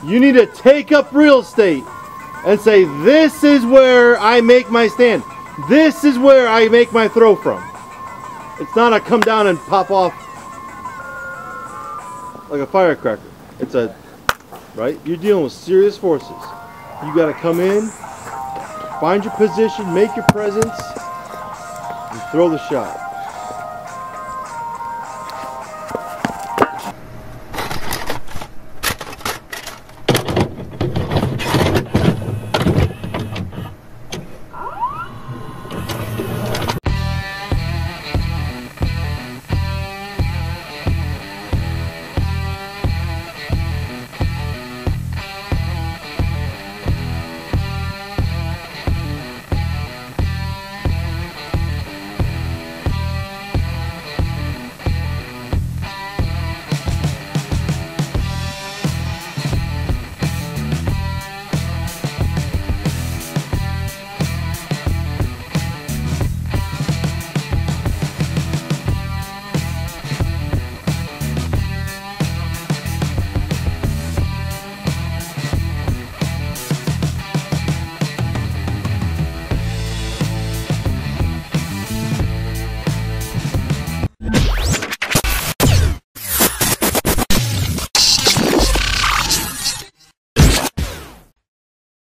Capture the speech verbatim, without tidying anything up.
You need to take up real estate and say, this is where I make my stand. This is where I make my throw from. It's not a come down and pop off like a firecracker. It's a, right? You're dealing with serious forces. You got to come in, find your position, make your presence, and throw the shot.